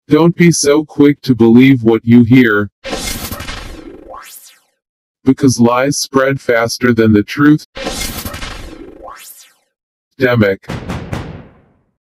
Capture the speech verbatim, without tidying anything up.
Don't be so quick to believe what you hear, because lies spread faster than the truth. Demic.